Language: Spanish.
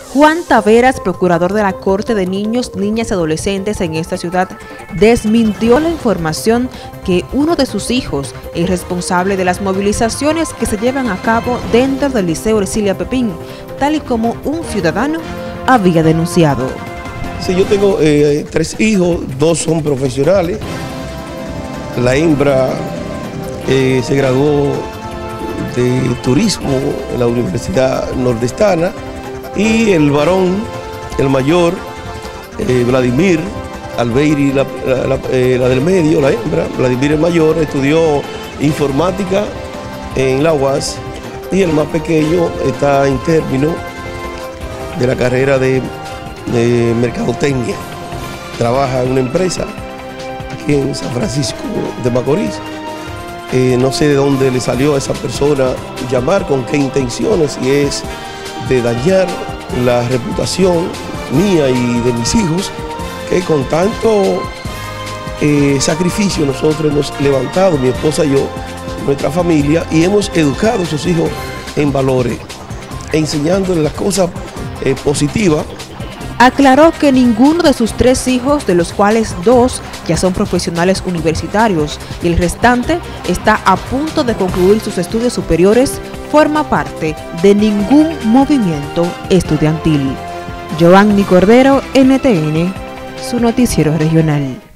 Juan Taveras, procurador de la Corte de Niños, Niñas y Adolescentes en esta ciudad, desmintió la información que uno de sus hijos es responsable de las movilizaciones que se llevan a cabo dentro del Liceo Ercilia Pepín, tal y como un ciudadano había denunciado. Sí, yo tengo 3 hijos, 2 son profesionales. La hembra se graduó de turismo en la Universidad Nordestana y el varón, el mayor, Vladimir Albeiri, la del medio, la hembra, Vladimir el mayor, estudió informática en la UAS y el más pequeño está en término de la carrera de mercadotecnia. Trabaja en una empresa aquí en San Francisco de Macorís. No sé de dónde le salió a esa persona llamar, con qué intenciones, si es de dañar la reputación mía y de mis hijos, que con tanto sacrificio nosotros hemos levantado, mi esposa y yo, nuestra familia, y hemos educado a sus hijos en valores, enseñándoles las cosas positivas. Aclaró que ninguno de sus 3 hijos, de los cuales 2 ya son profesionales universitarios y el restante está a punto de concluir sus estudios superiores, forma parte de ningún movimiento estudiantil. Giovanni Cordero, NTN, su noticiero regional.